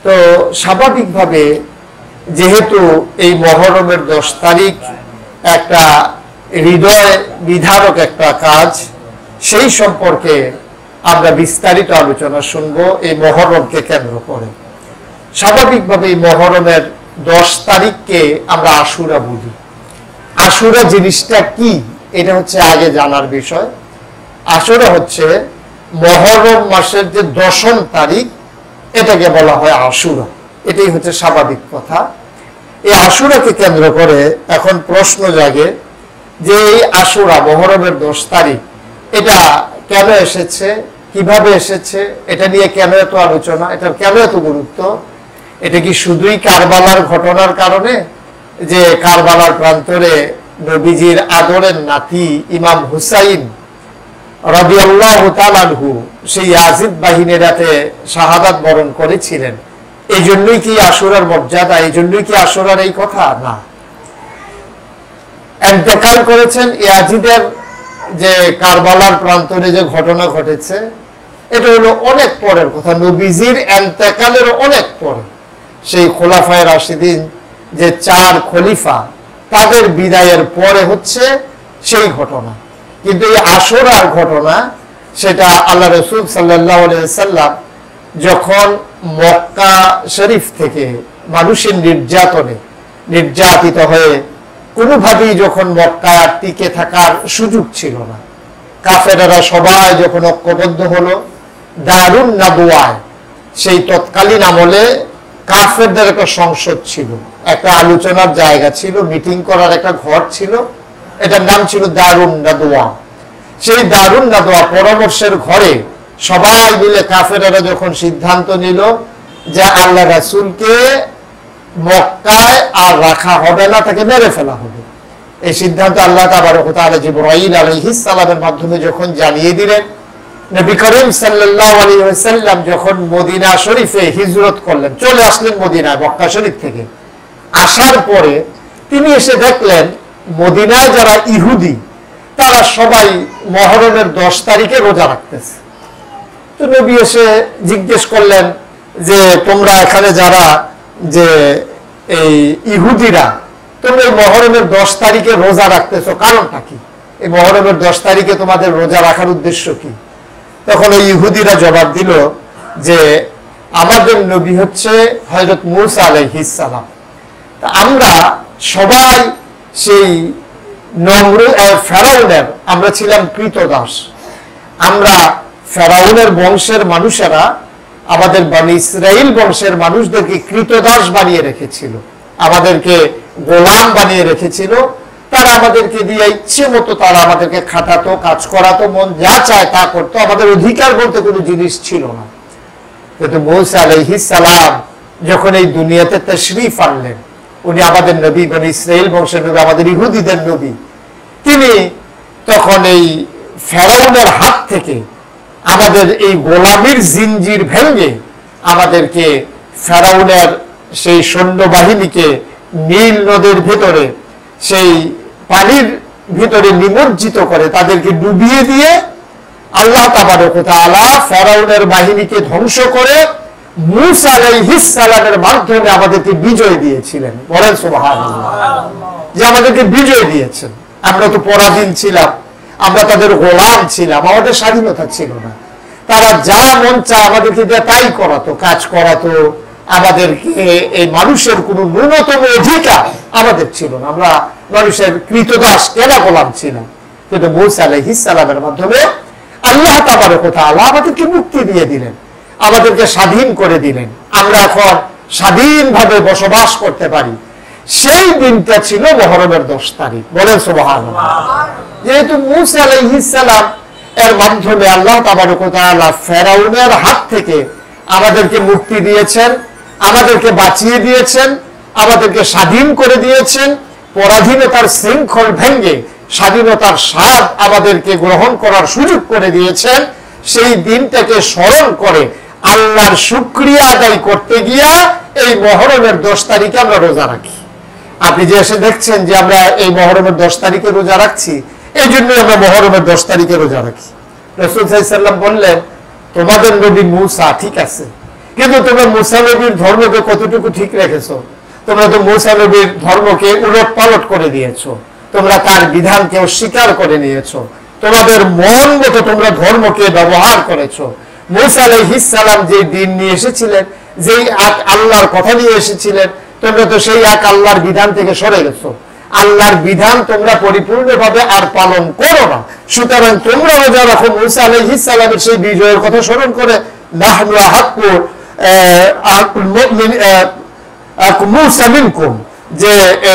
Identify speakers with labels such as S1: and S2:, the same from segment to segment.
S1: তো স্বাভাবিকভাবে যেহেতু এই মহরমের 10 তারিখ একটা হৃদয় বিধারক একটা কাজ, সেই সম্পর্কে আমরা বিস্তারিত আলোচনা শুনবো এই মহরমকে কেন্দ্র করে। স্বাভাবিকভাবে এই মহরমের 10 তারিখকে আমরা আশুরা বলি। আশুরা জিনিসটা কি, এটা হচ্ছে আগে জানার বিষয়। আশুরা হচ্ছে মহরম মাসের যে 10ম তারিখ, এটাকে বলা হয় আশুরা। এটাই হচ্ছে স্বাভাবিক কথা। এই আশুরাকে কেন্দ্র করে এখন প্রশ্ন জাগে যে এই আশুরা মহরমের 10 তারিখ এটা কেন এসেছে, কিভাবে এসেছে, এটা নিয়ে কেন এত আলোচনা, এটার কেন এত গুরুত্ব? এটা কি শুধুই কারবালার ঘটনার কারণে, যে কারবালার প্রান্তরে নবীজির আদরের নাতি ইমাম হুসাইন রাদিয়াল্লাহু তাআলা আনহু সেই ইয়াজিদ বাহিনীর হাতে শাহাদাত বরণ করেছিলেন, এই জন্যই কি আশুরার মর্যাদা, এই জন্যই কি আশুরার এই কথা? না, ইন্তেকাল করেছেন ইয়াজিদের যে কারবালার প্রান্তরে যে ঘটনা ঘটেছে, এটা হলো অনেক পরের কথা, নবীজির ইন্তেকালের অনেক পরে। সেই খোলাফায়ে রাশিদিন যে 4 খলিফা, তাদের বিদায়ের পরে হচ্ছে সেই ঘটনা। কিন্তু এই আশুরার ঘটনা, সেটা আল্লাহ রাসূল সাল্লাল্লাহু আলাইহি ওয়াসাল্লাম যখন মক্কা শরীফ থেকে মানুষের নির্যাতনে নির্যাতিত হয়ে কোনোভাবেই যখন মক্কায় আর টিকে থাকার সুযোগ ছিল না, কাফেররা সবাই যখন ঐক্যবদ্ধ হলো দারুন নাদওয়ায়, সেই তৎকালীন আমলে কাফেরদের একটা সংসদ ছিল, একটা আলোচনার জায়গা ছিল, মিটিং করার একটা ঘর ছিল, এটার নাম ছিল দারুন নাদওয়া। সেই দারুন নাদওয়া পরামর্শের ঘরে সবাই মিলে কাফেররা যখন সিদ্ধান্ত নিল যে আল্লাহ রাসূলকে মক্কায় আর রাখা হবে না, তাকে মেরে ফেলা হবে, এই সিদ্ধান্ত আল্লাহ তাবারক ওয়া তাআলা জিবরাইল আলাইহিস সালামের মাধ্যমে যখন জানিয়ে দিলেন, নবী করিম সাল্লাল্লাহু আলাইহি ওয়াসাল্লাম যখন মদিনা শরীফে হিজরত করলেন, চলে আসলেন মদিনায় মক্কা শরীফ থেকে। আসার পরে তিনি এসে দেখলেন মদিনায় যারা ইহুদি, তারা সবাই মহরমের 10 তারিখে রোজা রাখতেছে। তো নবী এসে জিজ্ঞেস করলেন যে তোমরা এখানে যারা যে এই ইহুদিরা, তোমরা এই মহরমের 10 তারিখে রোজা রাখতেছো, কারণটা কি? এই মহরমের 10 তারিখে তোমাদের রোজা রাখার উদ্দেশ্য কি? তখন ওই ইহুদিরা জবাব দিল যে আমাদের নবী হচ্ছে হযরত মূসা আলাইহিস সালাম, আমরা সবাই সেই ফেরাউনের আমরা ছিলাম কৃতদাস। আমরা ফেরাউনের বংশের মানুষেরা আমাদের বনি ইসরাইল বংশের মানুষদেরকে কৃতদাস বানিয়ে রেখেছিল, আমাদেরকে গোলাম বানিয়ে রেখেছিল। তারা আমাদেরকে দিয়ে ইচ্ছে মতো তারা আমাদেরকে খাটাতো, কাজ করাতো, মন যা চায় তা করতো, আমাদের অধিকার বলতে কোনো জিনিস ছিল না। কিন্তু মূসা আলাইহিস সালাম যখন এই দুনিয়াতে তাশরীফ আনলেন, উনি আমাদের নবী, বনি ইসরাইল বংশের নবী, আমাদের ইহুদিদের নবী, তিনি তখন এই ফেরাউনের হাত থেকে আমাদের এই গোলামির জিনজির ভেঙে আমাদেরকে ফেরাউনের সেই সৈন্যবাহিনীকে নীল নদের ভিতরে সেই পানির ভিতরে নিমজ্জিত করে তাদেরকে ডুবিয়ে দিয়ে আল্লাহ তাবারক ওয়া তাআলা ফেরাউনের বাহিনীকে ধ্বংস করে মূসা আলাইহিস সালামের মাধ্যমে আমাদেরকে বিজয় দিয়েছিলেন। বলেন সুবহানাল্লাহ, যে আমাদেরকে বিজয় দিয়েছেন। আমরা তো পরাধীন ছিলাম, আমরা তাদের গোলাম ছিলাম, আমাদের স্বাধীনতা ছিল না। তারা যা মন চায় আমাদেরকে দিয়ে তাই করাতো, কাজ করাতো, আমাদেরকে এই মানুষের কোনো ন্যূনতম অধিকার আমাদের ছিল না, আমরা মানুষের কৃতদাস কেনা গোলাম ছিলাম। কিন্তু মূসা আলাইহিস সালামের মাধ্যমে আল্লাহ তাবারক ওয়া তাআলা আমাদেরকে মুক্তি দিয়ে দিলেন, আমাদেরকে স্বাধীন করে দিলেন, আমরা এখন স্বাধীনভাবে বসবাস করতে পারি। সেই দিনটা ছিল মহরমের 10 তারিখ। বলেন সুবহানাল্লাহ। যেহেতু মূসা আলাইহিস সালাম এর মাধ্যমে আল্লাহ তাবারক ওয়া তাআলা ফেরাউনের হাত থেকে আমাদেরকে মুক্তি দিয়েছেন, আমাদেরকে বাঁচিয়ে দিয়েছেন, আমাদেরকে স্বাধীন করে দিয়েছেন, পরাধীনতার শৃঙ্খল ভেঙে স্বাধীনতার স্বাদ আমাদেরকে গ্রহণ করার সুযোগ করে দিয়েছেন। সেই দিনটাকে স্মরণ করে আল্লাহর শুকরিয়া আদায় করতে গিয়া এই মহরমের 10 তারিখে আমরা রোজা রাখি। আপনি যে এসে দেখছেন যে আমরা এই মহরমের 10 তারিখে রোজা রাখছি, এই জন্য আমরা মহরমের 10 তারিখে রোজা রাখি। রাসূল সাল্লাল্লাহু আলাইহি ওয়াসাল্লাম বললেন, তোমাদের নবী মূসা ঠিক আছে, কিন্তু তোমরা মুসা নবীর ধর্মকে কতটুকু ঠিক রেখেছো? তোমরা তো মুসা নবীর ধর্মকে উলট পালট করে দিয়েছো, তোমরা তার বিধানকে অস্বীকার করে নিয়েছো, তোমাদের মন মতো তোমরা ধর্মকে ব্যবহার করেছো। মুসা আলাইহিস সালাম যে দিন নিয়ে এসেছিলেন, যেই এক আল্লাহর কথা নিয়ে এসেছিলেন, তোমরা তো সেই এক আল্লাহর বিধান থেকে সরে গেছো। আল্লাহর বিধান তোমরা পরিপূর্ণভাবে আর পালন করো না। সুতরাং তোমরা রোজা রাখো মুসা আলাইহিস সালামের সেই বিজয়ের কথা স্মরণ করে, নাহনু আহাক্কু মুসা মিনকুম, যে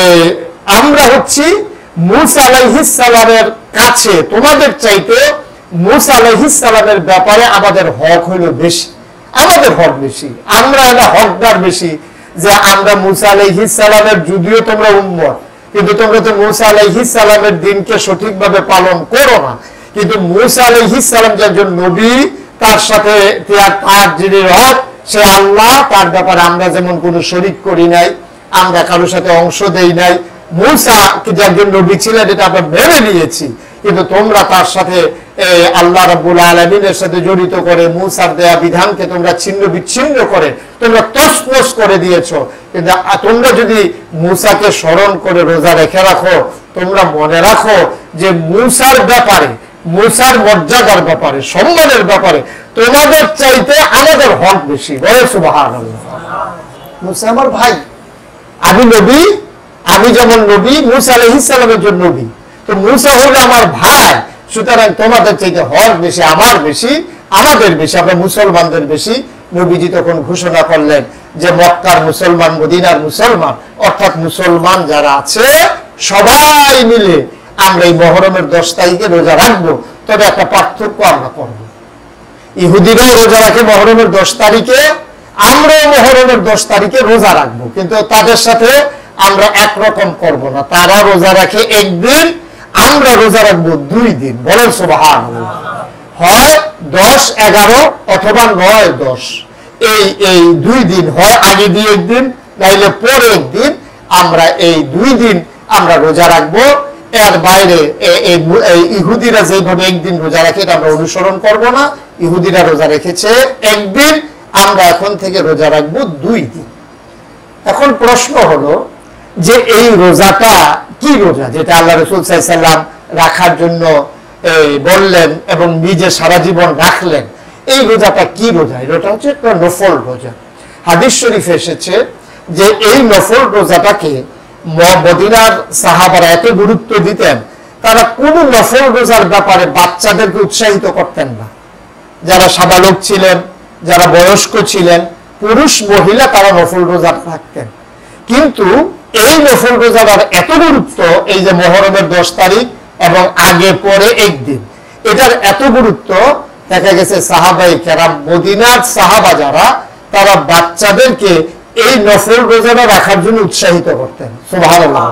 S1: আমরা হচ্ছি মুসা আলাইহিস সালামের কাছে তোমাদের চাইতে মুসা আলাইহিস সালামের ব্যাপারে আমাদের হক হইল বেশি, আমাদের হক বেশি, আমরা এটা হকদার বেশি। যে আমরা মুসা আলাইহিস সালামের, যদিও তোমরা উম্মত, কিন্তু তোমরা তো মুসা আলাইহিস সালামের দিনকে সঠিকভাবে পালন করো না। কিন্তু মুসা আলাইহিস সালাম যে একজন নবী, তার সাথে তার যিনি রব সে আল্লাহ, তার ব্যাপারে আমরা যেমন কোনো শরীক করি নাই, আমরা কারোর সাথে অংশ দেই নাই। মুসা যে একজন নবী ছিলেন এটা আমরা মেনে নিয়েছি, কিন্তু তোমরা তার সাথে আল্লাহ রাব্বুল আলামিনের সাথে জড়িত করে মুসার দেয়া বিধানকে তোমরা ছিন্ন বিচ্ছিন্ন করে তোমরা তছনছ করে দিয়েছো। কিন্তু তোমরা যদি মুসাকে স্মরণ করে রোজা রেখে রাখো, তোমরা মনে রাখো যে মুসার ব্যাপারে, মুসার মর্যাদার ব্যাপারে, সম্মানের ব্যাপারে তোমাদের চাইতে আমাদের হক বেশি। বলে সুবহানাল্লাহ। মুসা আমার ভাই, আমি নবী, আমি যেমন নবী, মুসা আলাইহিস সালামের জন্য নবী, তো মুসা হলো আমার ভাই। সুতরাং তোমাদের চাইতে হক বেশি, আমার বেশি, আমাদের বেশি, আমরা মুসলমানদের বেশি। নবীজি তখন ঘোষণা করলেন যে মক্কার মুসলমান, মদিনার মুসলমান, অর্থাৎ মুসলমান যারা আছে সবাই মিলে আমরা এই মুহররমের 10 তারিখে রোজা রাখবো। তবে একটা পার্থক্য আমরা করব, ইহুদিরাও রোজা রাখে মুহররমের 10 তারিখে, আমরাও মুহররমের 10 তারিখে রোজা রাখবো, কিন্তু তাদের সাথে আমরা একরকম করব না। তারা রোজা রাখে একদিন, আমরা রোজা রাখবো 2 দিন। বলেন সুবহানাল্লাহ। হয় 10, 11 অথবা 9, 10, এই 2 দিন, হয় আগে দিয়ে একদিন, নাইলে পরে একদিন, আমরা এই 2 দিন আমরা রোজা রাখবো। এর বাইরে ইহুদিরা যেভাবে একদিন রোজা রাখে এটা আমরা অনুসরণ করব না। ইহুদিরা রোজা রেখেছে একদিন, আমরা এখন থেকে রোজা রাখবো 2 দিন। এখন প্রশ্ন হলো যে এই রোজাটা কি রোজা, যেটা আল্লাহ রাসূল সাল্লাল্লাহু আলাইহি ওয়াসাল্লাম রাখার জন্য বললেন এবং নিজে সারা জীবন রাখলেন, এই রোজাটা কি রোজা? এটা হচ্ছে একটা নফল রোজা। হাদিস শরীফে এসেছে যে এই নফল রোজাটাকে মদিনার সাহাবারা এত গুরুত্ব দিতেন, তারা কোন নফল রোজার ব্যাপারে বাচ্চাদেরকে উৎসাহিত করতেন না। যারা সাবালক ছিলেন, যারা বয়স্ক ছিলেন, পুরুষ মহিলা, তারা নফল রোজা রাখতেন। কিন্তু এই নফল রোজার এত গুরুত্ব, এই যে মুহররমের 10 তারিখ এবং আগে পরে একদিন, এটার এত গুরুত্ব, দেখা গেছে সাহাবায়ে কেরাম, মদিনার সাহাবা যারা, তারা বাচ্চাদেরকে এই নফল রোজাটা রাখার জন্য উৎসাহিত করতেন। সুবহানাল্লাহ।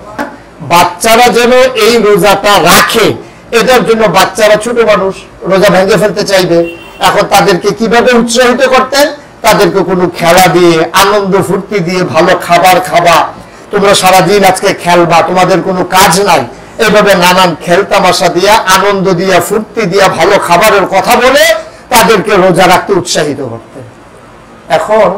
S1: বাচ্চারা যেন এই রোজাটা রাখে, এটার জন্য বাচ্চারা ছোট মানুষ, রোজা ভেঙে ফেলতে চাইবে। এখন তাদেরকে কিভাবে উৎসাহিত করতেন? তাদেরকে কোনো খেলা দিয়ে, আনন্দ ফুর্তি দিয়ে, ভালো খাবার খাবা, তোমরা সারাদিন আজকে খেলবা, তোমাদের কোনো কাজ নাই, এইভাবে নানান খেল তামাশা দিয়া, আনন্দ দিয়া, ফুর্তি দিয়া, ভালো খাবারের কথা বলে তাদেরকে রোজা রাখতে উৎসাহিত করতেন। এখন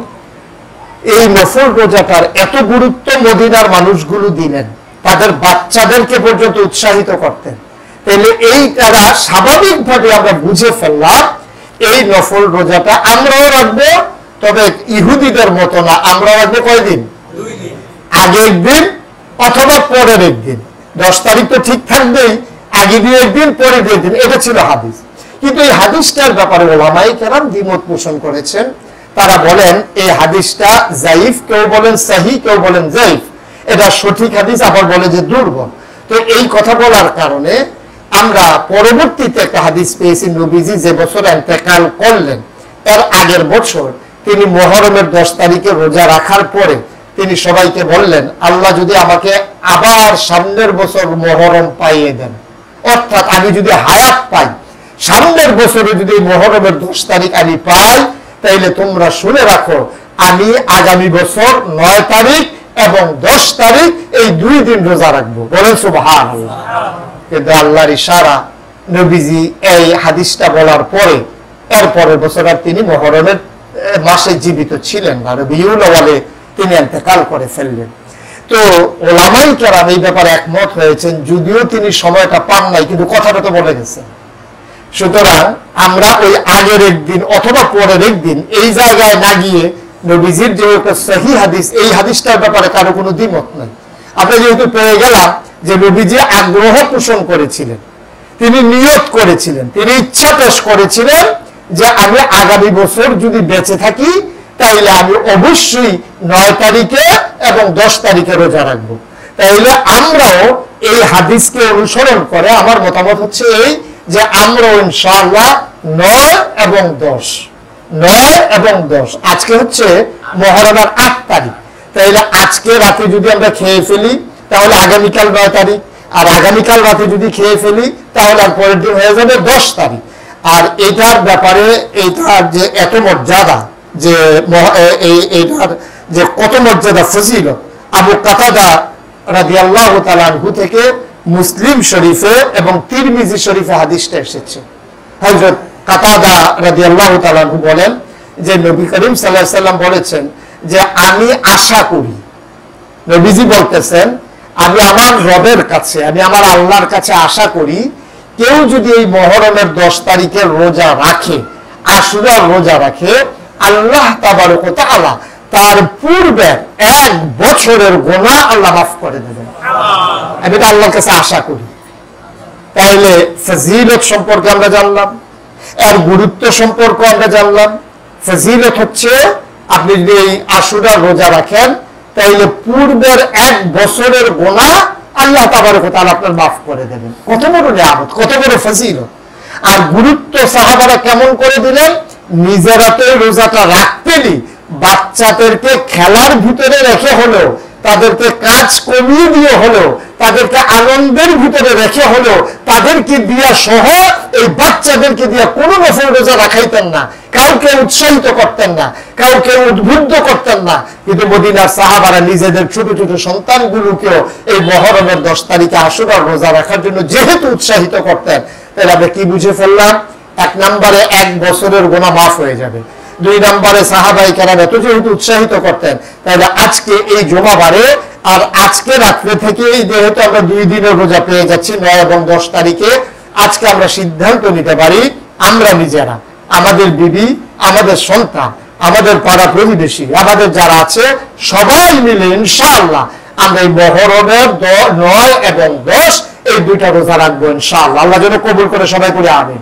S1: এই নফল রোজাটার এত গুরুত্ব মদিনার মানুষগুলো দিলেন, তাদের বাচ্চাদেরকে পর্যন্ত উৎসাহিত করতেন। তাহলে এই তারা স্বাভাবিকভাবে আমরা বুঝে ফেললাম এই নফল রোজাটা আমরাও রাখবো, তবে ইহুদিদের মতো না। আমরা রাখবো কয়দিন?
S2: 2 দিন।
S1: আগে একদিন অথবা পরের একদিন। 10 তারিখ তো ঠিক থাকবেই, আগে দিয়ে একদিন, পরে দিয়ে একদিন, এটা ছিল হাদিস। কিন্তু এই হাদিসটার ব্যাপারে ওলামায়ে কেরাম দ্বিমত পোষণ করেছেন। তারা বলেন এই হাদিসটা যায়িফ, কেউ বলেন সহিহ, কেউ বলেন যায়িফ। এটা সঠিক হাদিস, আবার বলে যে দুর্বল। তো এই কথা বলার কারণে আমরা পরবর্তীতে একটা হাদিস পেয়েছি, নবীজি যে বছর ইন্তেকাল করলেন এর আগের বছর তিনি মুহররমের 10 তারিখে রোজা রাখার পরে তিনি সবাইকে বললেন, আল্লাহ যদি আমাকে আবার সামনের বছর মুহররম পাইয়ে দেন, অর্থাৎ আমি যদি হায়াত পাই, সামনের বছরে যদি মুহররমের 10 তারিখ আমি পাই, তাইলে তোমরা শুনে রাখো আমি আগামী বছর 9 তারিখ এবং 10 তারিখ এই 2 দিন রোজা রাখবো। বলেন সুবহানাল্লাহ। কিন্তু আল্লাহর ইশারা, নবীজি এই হাদিসটা বলার পরে এর পরের বছর আর তিনি মুহররমের মাসে জীবিত ছিলেন না, রবিউল আউয়ালে তিনি ইন্তেকাল করে ফেললেন। তো ওলামায়ে কেরাম এই ব্যাপারে একমত হয়েছেন, যদিও তিনি সময়টা পান নাই, কিন্তু কথাটা তো বলে গেছেন। সুতরাং আমরা ওই আগের একদিন অথবা পরের একদিন এই জায়গায় না গিয়ে নবীজির যে একটা সহিহ হাদিস, এই হাদিসটার ব্যাপারে কারো কোনো দ্বিমত নাই। আমরা যেহেতু পেয়ে গেলাম যে নবীজি আগ্রহ পোষণ করেছিলেন, তিনি নিয়ত করেছিলেন, তিনি ইচ্ছা পেশ করেছিলেন যে আমি আগামী বছর যদি বেঁচে থাকি তাইলে আমি অবশ্যই 9 তারিখে এবং 10 তারিখে রোজা রাখবো। তাইলে আমরাও এই হাদিসকে অনুসরণ করে আমার মতামত হচ্ছে এই যে আমরাও ইনশাআল্লাহ 9 এবং 10 আজকে হচ্ছে মুহররমের 8 তারিখ। তাইলে আজকে রাতে যদি আমরা খেয়ে ফেলি তাহলে আগামীকাল 9 তারিখ, আর আগামীকাল রাতে যদি খেয়ে ফেলি তাহলে আর পরের দিন হয়ে যাবে 10 তারিখ। আর এটার ব্যাপারে এইটার যে এত মর্যাদা, যে এইটার যে কত মর্যাদা ফজিলত, আবু কাতাদা রাদিয়াল্লাহু তাআলা আনহু থেকে মুসলিম শরীফে এবং তিরমিজি শরীফে হাদিসটা এসেছে। হযরত কাতাদা রাদিয়াল্লাহু তাআলা আনহু বলেন যে নবী করিম সাল্লাল্লাহু আলাইহি সাল্লাম বলেছেন যে আমি আশা করি, নবীজি বলতেছেন আমি আমার রবের কাছে, আমি আমার আল্লাহর কাছে আশা করি কেউ যদি এই মুহররমের 10 তারিখের রোজা রাখে, আশুরার রোজা রাখে, আল্লাহ তাবারক ওয়া তাআলা তার পূর্বের 1 বছরের গুনাহ আল্লাহ মাফ করে দেবেন। আমি এটা আল্লাহর কাছে আশা করি। তাইলে ফজিলত সম্পর্কে আমরা জানলাম, এর গুরুত্ব সম্পর্কে আমরা জানলাম। ফজিলত হচ্ছে আপনি যদি এই আশুরার রোজা রাখেন তাইলে পূর্বের 1 বছরের গুনাহ আল্লাহ তাবারক ওয়া তাআলা আপনার মাফ করে দেবেন। কত বড় নিয়ামত, কত বড় ফজিলত। আর গুরুত্ব সাহাবারা কেমন করে দিলেন, নিজেরা তো রোজাটা রাখতেনি, বাচ্চাদেরকে খেলার ভিতরে রেখে হলো, তাদেরকে কাজ কমিয়ে দিয়ে হলো, তাদেরকে আনন্দের ভিতরে রেখে হলো, তাদেরকে দিয়া সহ এই বাচ্চাদেরকে দিয়া কোনো নফল রোজা রাখাইতেন না, কাউকে উৎসাহিত করতেন না, কাউকে উদ্বুদ্ধ করতেন না। কিন্তু মদিনার সাহাবারা নিজেদের ছোট ছোট সন্তানগুলোকেও এই মুহররমের 10 তারিখে আশুরার রোজা রাখার জন্য যেহেতু উৎসাহিত করতেন, তাহলে আমরা কি বুঝে ফেললাম? 1 নম্বরে 1 বছরের গুনাহ মাফ হয়ে যাবে। 2 নম্বরে সাহাবায়ে কেরাম এত যেহেতু উৎসাহিত করতেন, তাহলে আজকে এই জুমাবারে আর আজকে রাত্রে থেকে যেহেতু আমরা 2 দিনের রোজা পেয়ে যাচ্ছি 9 এবং 10 তারিখে, আজকে আমরা সিদ্ধান্ত নিতে পারি আমরা নিজেরা, আমাদের বিবি, আমাদের সন্তান, আমাদের পাড়া প্রতিবেশী, আমাদের যারা আছে সবাই মিলে ইনশাআল্লাহ আমরা এই মুহররমের 9 এবং 10 এই 2টা রোজা রাখবো ইনশাআল্লাহ। আল্লাহ যেন কবুল করে সবাই করে আমিন।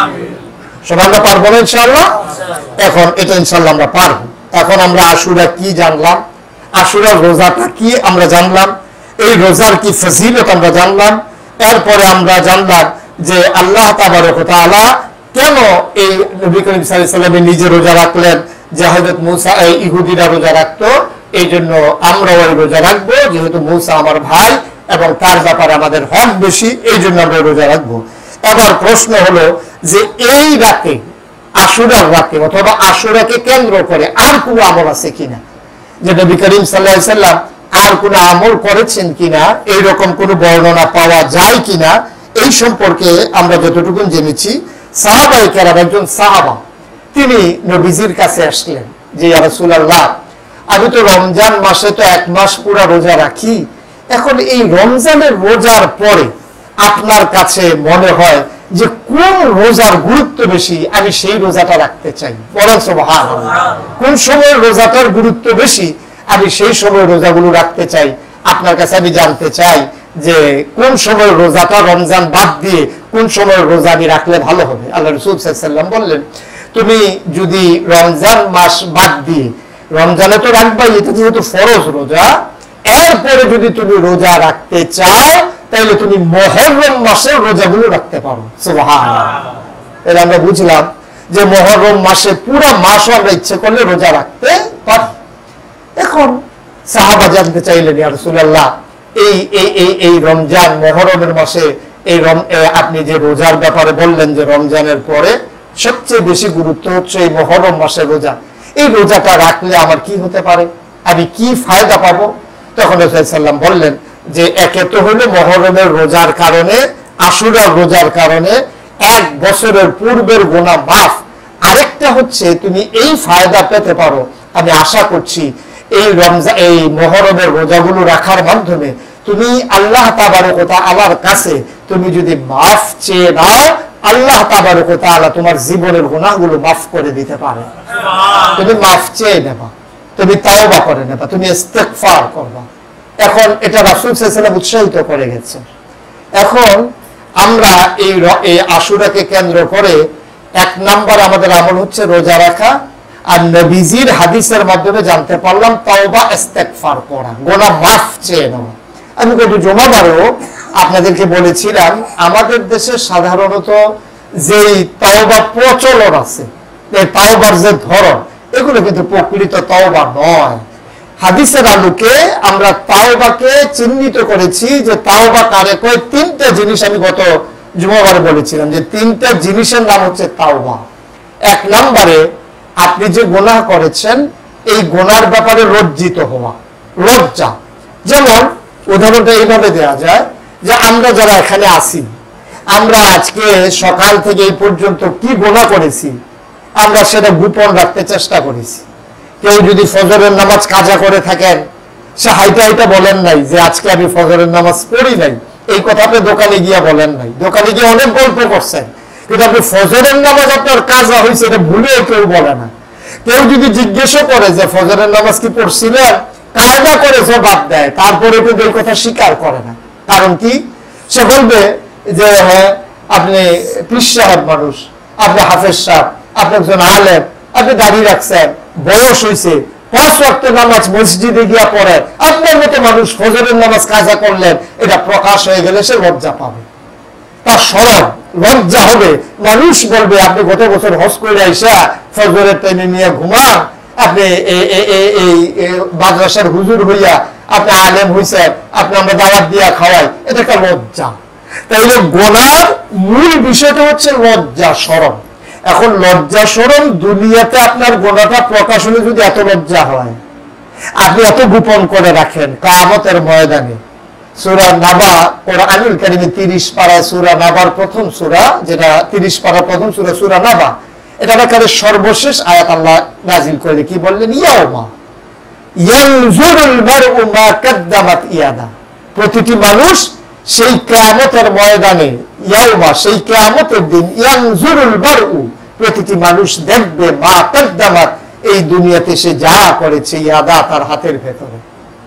S1: সবাই আমরা পারবো না ইনশাআল্লাহ? এখন এটা ইনশাআল্লাহ আমরা পারবো। এখন আমরা আশুরা কি জানলাম, আশুরার রোজাটা কি আমরা জানলাম, এই রোজার কি ফজিলত আমরা জানলাম। এরপরে আমরা জানলাম যে আল্লাহ তাবারক ওয়া তাআলা কেন এই নবী করিম সাল্লাল্লাহু আলাইহি ওয়াসাল্লাম নিজে রোজা রাখলেন, যে হযরত মুসা ইহুদিরা রোজা রাখতো, এই জন্য আমরাও রোজা রাখবো, যেহেতু মুসা আমার ভাই এবং তার ব্যাপারে আমাদের হক বেশি, এই জন্য আমরা রোজা রাখবো। এবার প্রশ্ন হলো যে এই রাতে, আশুরার রাতে অথবা আশুরাকে কেন্দ্র করে আর কোনো আমল আছে কিনা, যে নবী করিম সাল্লাল্লাহু আলাইহি ওয়াসাল্লাম আর কোনো আমল করেছেন কিনা, এইরকম কোনো বর্ণনা পাওয়া যায় কিনা, এই সম্পর্কে আমরা যতটুকু জেনেছি, সাহাবায়ে কেরাম, একজন সাহাবা তিনি নবীজির কাছে আসলেন যে ইয়া রাসূলুল্লাহ, আমি তো রমজান মাসে তো 1 মাস পুরো রোজা রাখি, এখন এই রমজানের রোজার পরে আপনার কাছে মনে হয় যে কোন রোজার গুরুত্ব বেশি, আমি সেই রোজাটা রাখতে চাই। বলেন সুবহানাল্লাহ। কোন সময়ের রোজাটার গুরুত্ব বেশি, আমি সেই সময় রোজাগুলো রাখতে চাই। আপনার কাছে আমি জানতে চাই যে কোন সময় রোজাটা রমজান বাদ দিয়ে কোন সময় রোজা আমি রাখলে ভালো হবে। আল্লাহ রাসূল সাল্লাল্লাহু আলাইহি ওয়াসাল্লাম বললেন, তুমি যদি রমজান মাস বাদ দিয়ে, রমজানে তো রাখবাই, এটা যেহেতু ফরজ রোজা, এরপরে যদি তুমি রোজা রাখতে চাও তাহলে তুমি মুহররম মাসের রোজাগুলো রাখতে পারো। সুবহানাল্লাহ। তাহলে আমরা বুঝলাম যে মুহররম মাসে পুরো মাসও আমরা ইচ্ছে করলে রোজা রাখতে পারি। এখন সাহাবা জানতে চাইলেন, ইয়া রাসূলুল্লাহ, এই রমজান মুহররমের মাসে আপনি যে রোজার ব্যাপারে বললেন যে রমজানের পরে সবচেয়ে বেশি গুরুত্ব হচ্ছে এই মুহররম মাসের রোজা, এই রোজাটা রাখলে আমার কি হতে পারে, আমি কি ফায়দা পাবো? তখন রাসূল সাল্লাল্লাহু আলাইহি ওয়াসাল্লাম বললেন যে একে তো হলো মুহররমের রোজার কারণে, আশুরার রোজার কারণে 1 বছরের পূর্বের গুনাহ মাফ, আরেকটা হচ্ছে তুমি এই ফায়দা পেতে পারো। আমি আশা করছি এই রমজান, এই মুহররমের রোজাগুলো রাখার মাধ্যমে তুমি আল্লাহ তাবারক ওয়া তাআলার কাছে তুমি যদি মাফ চেয়ে নাও, আল্লাহ তাবারক ওয়া তাআলা তোমার জীবনের গুনাহগুলো মাফ করে দিতে পারে। তুমি মাফ চেয়ে নেবা, তুমি তাওবা করে নেবা, তুমি ইস্তিগফার করবা। এখন এটা রাসূল সাল্লাল্লাহু আলাইহি ওয়াসাল্লাম উৎসাহিত করে গেছে। এখন আমরা এই আশুরাকে কেন্দ্র করে 1 নাম্বার আমাদের আমল হচ্ছে রোজা রাখা, আর নবীজির হাদিসের মাধ্যমে জানতে পারলাম তাওবা ইস্তিগফার করা, গুনাহ মাফ চেয়ে নেওয়া। আমি গত জুমাবারেও আপনাদেরকে বলেছিলাম আমাদের দেশে সাধারণত যেই তাওবা প্রচলন আছে, এই তাওবার যে ধরন, এগুলো কিন্তু প্রকৃত তাওবা নয়। হাদিসের আলোকে আমরা তাওবাকে চিহ্নিত করেছি যে তাওবা কারে কয়, 3টা জিনিস আমি গত জুমাবারে বলেছিলাম যে 3টা জিনিসের নাম হচ্ছে তাওবা। 1 নম্বরে আপনি যে গুনাহ করেছেন এই গুনার ব্যাপারে লজ্জিত হওয়া, লজ্জা। যেমন উদাহরণটা এইভাবে দেওয়া যায় যে আমরা যারা এখানে আছি, আমরা আজকে সকাল থেকে এই পর্যন্ত কি গুনাহ করেছি আমরা সেটা গোপন রাখতে চেষ্টা করেছি। কেউ যদি ফজরের নামাজ কাজা করে থাকেন, সে হাইটা হাইটা বলেন নাই যে আজকে আমি ফজরের নামাজ পড়ি নাই, এই কথা আপনি দোকানে গিয়া বলেন নাই। দোকানে গিয়ে অনেক গল্প করছেন, কিন্তু আপনি ফজরের নামাজ আপনার কাজা হয়েছে এটা ভুলে কেউ বলে না। কেউ যদি জিজ্ঞেসও করে যে ফজরের নামাজ কি পড়ছিলেন, কায়দা করে জবাব দেয়, তারপরে কিন্তু এই কথা স্বীকার করে না। কারণ কি? সে বলবে যে হ্যাঁ আপনি পীর সাহেব মানুষ, আপনি হাফেজ সাহেব, আপনি একজন আলেম, আপনি দাড়ি রাখছেন, বয়স হয়েছে, 5 ওয়াক্ত নামাজ মসজিদে গিয়া পড়েন, আপনার মতো মানুষ ফজরের নামাজ কাজা করলেন, এটা প্রকাশ হয়ে গেলে সে লজ্জা পাবে, তার শরম লজ্জা হবে। মানুষ বলবে আপনি গত বছর হজ করে আইসা ফজরের টাইমে নিয়ে ঘুমান, আপনি এই মাদ্রাসার হুজুর হইয়া আপনি আলেম হইছেন, আপনি আমরা দাওয়াত দিয়া খাওয়াই, এটা একটা লজ্জা। তাইলে গুনার মূল বিষয়টা হচ্ছে লজ্জা শরম। এখন লজ্জা শরম দুনিয়াতে আপনার গুনাহটা প্রকাশ হলে যদি এত লজ্জা হয়, আপনি এত গোপন করে রাখেন, কিয়ামতের ময়দানে সূরা নাবা কোরআনুল কারীমে 30 পারা সূরা নাবার প্রথম সূরা, যেটা 30 পারা প্রথম সূরা সূরা নাবা, এটা একেবারে সর্বশেষ আয়াত আল্লাহ নাযিল করে কি বললেন, ইয়াউমা ইয়ানজুরুল মারউ মা কাদ্দামাত ইয়াদা। প্রতিটি মানুষ সেই কিয়ামতের ময়দানে, ইয়াউমা সেই কিয়ামতের দিন, ইয়ানজুরুল মারউ প্রতিটি মানুষ দেখবে মা কাদ্দামাত এই দুনিয়াতে সে যা করেছে, ইয়াদা তার হাতের ভেতরে।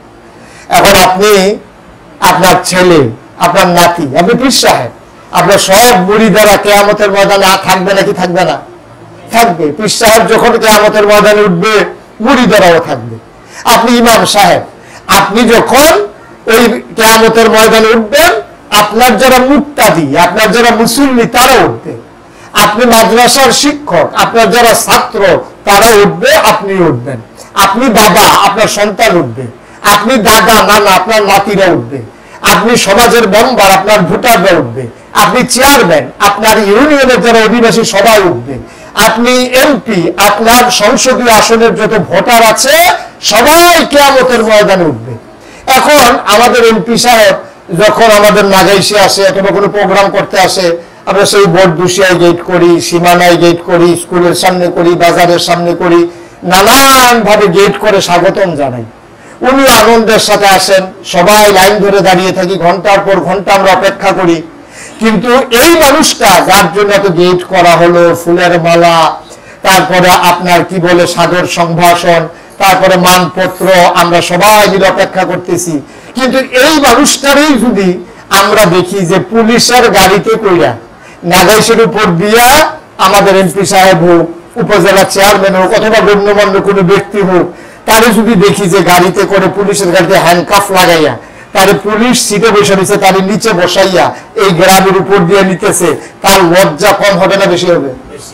S1: এখন আপনি, আপনার ছেলে, আপনার নাতি, আপনি পীর সাহেব, আপনার সব মুরিদারা কিয়ামতের ময়দানে থাকবে নাকি থাকবে না? থাকবে। পীর সাহেব যখন কিয়ামতের ময়দানে উঠবে, মুরিদারাও থাকবে। আপনি ইমাম সাহেব, আপনি যখন ওই কিয়ামতের ময়দানে উঠবেন, আপনার যারা মুক্তাদি, আপনার যারা মুসল্লি তারা উঠবে। আপনি মাদ্রাসার শিক্ষক, আপনার যারা ছাত্র তারা উঠবে, আপনি উঠবেন। আপনি বাবা, আপনার সন্তান উঠবে। আপনি দাদা নানা, আপনার নাতিরা উঠবে। আপনি সমাজের মেম্বার, আপনার ভোটাররা উঠবে। আপনি চেয়ারম্যান, আপনার ইউনিয়নের যারা অধিবাসী সবাই উঠবে। আপনি এমপি, আপনার সংসদীয় আসনের যত ভোটার আছে সবাই কিয়ামতের ময়দানে উঠবে। এখন আমাদের এমপি সাহেব যখন আমাদের নাগাইশে আসে অথবা কোনো প্রোগ্রাম করতে আসে, আমরা সেই বোর্ড দুশিয়ায় গেট করি, সীমানায় গেট করি, স্কুলের সামনে করি, বাজারের সামনে করি, নানান ভাবে গেট করে স্বাগতম জানাই। উনি আনন্দের সাথে আসেন, সবাই লাইন ধরে দাঁড়িয়ে থাকি, ঘন্টার পর ঘন্টা আমরা অপেক্ষা করি। কিন্তু এই মানুষটা যার জন্য এত গেট করা হলো, ফুলের মালা, তারপরে আপনার কি বলে সাদর সম্ভাষণ, তারপরে মানপত্র, আমরা সবাই মিলে অপেক্ষা করতেছি, কিন্তু এই মানুষটারই যদি আমরা দেখি যে পুলিশের গাড়িতে কইরা নাগাইশের উপর দিয়া আমাদের এমপি সাহেব হোক, উপজেলা চেয়ারম্যান হোক, অথবা গণ্যমান্য কোনো ব্যক্তি হোক, তারে যদি দেখি যে গাড়িতে করে পুলিশের গাড়িতে হ্যান্ডকাফ লাগাইয়া তারে পুলিশ সিটে বসে নিছে, তারে নিচে বসাইয়া এই গ্রামের উপর দিয়ে নিতেছে, তার লজ্জা কম হবে না বেশি হবে?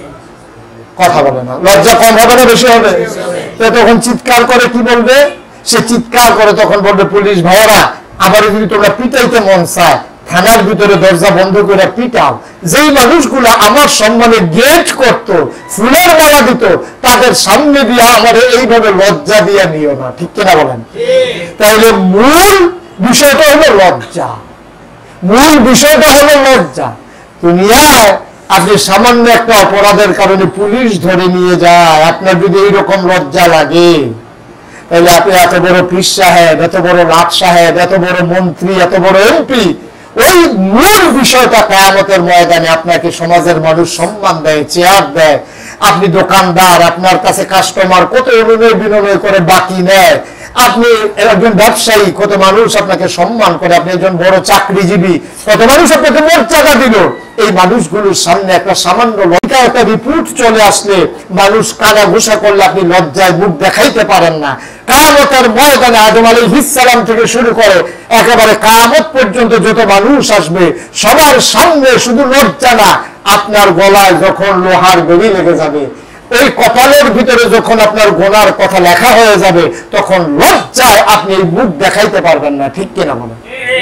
S1: কথা বলে না। লজ্জা কম হবে না বেশি হবে? তখন চিৎকার করে কি বলবে? সে চিৎকার করে তখন বলবে, পুলিশ ভাইয়েরা আবার যদি তোমরা পিটাইতে মন চায় থানার ভিতরে দরজা বন্ধ করে পিটাও। যেই মানুষগুলো আমার সম্মানে গেট করত, ফুলের মালা দিত, তাদের সামনে দিয়ে আমার এইভাবে লজ্জা দিয়ে নিও না। ঠিক কিনা বলেন? তাহলে মূল বিষয়টা হলো লজ্জা। মূল বিষয়টা হলো লজ্জা। দুনিয়ায় আপনি সামান্য একটা অপরাধের কারণে পুলিশ ধরে নিয়ে যায়, আপনার যদি এইরকম লজ্জা লাগে, তাহলে আপনি এত বড় পীর সাহেব, এত বড় লাট সাহেব, এত বড় মন্ত্রী, এত বড় এমপি, ওই মূল বিষয়টা কিয়ামতের ময়দানে আপনাকে সমাজের মানুষ সম্মান দেয়, চেয়ার দেয়। আপনি দোকানদার, আপনার কাছে কাস্টমার কত অনুনয় বিনয় করে বাকি নেয়। আপনি একজন ব্যবসায়ী, কত মানুষ আপনাকে সম্মান করে। আপনি একজন বড় চাকরিজীবী, কত মানুষ আপনাকে মর্যাদা দিল। এই মানুষগুলোর সামনে একটা সামান্য লজ্জা, একটা রিপোর্ট চলে আসলে, মানুষ কানা ঘোষা করলে আপনি লজ্জায় মুখ দেখাইতে পারেন না। কিয়ামতের ময়দানে আদম আলাইহিস সালাম থেকে শুরু করে একেবারে কিয়ামত পর্যন্ত যত মানুষ আসবে, সবার সামনে শুধু লজ্জা না, আপনার গলায় যখন লোহার দড়ি লেগে যাবে, ওই কপালের ভিতরে যখন আপনার গোনার কথা লেখা হয়ে যাবে, তখন লজ্জায় আপনি এই মুখ দেখাইতে পারবেন না। ঠিক কিনা বলেন?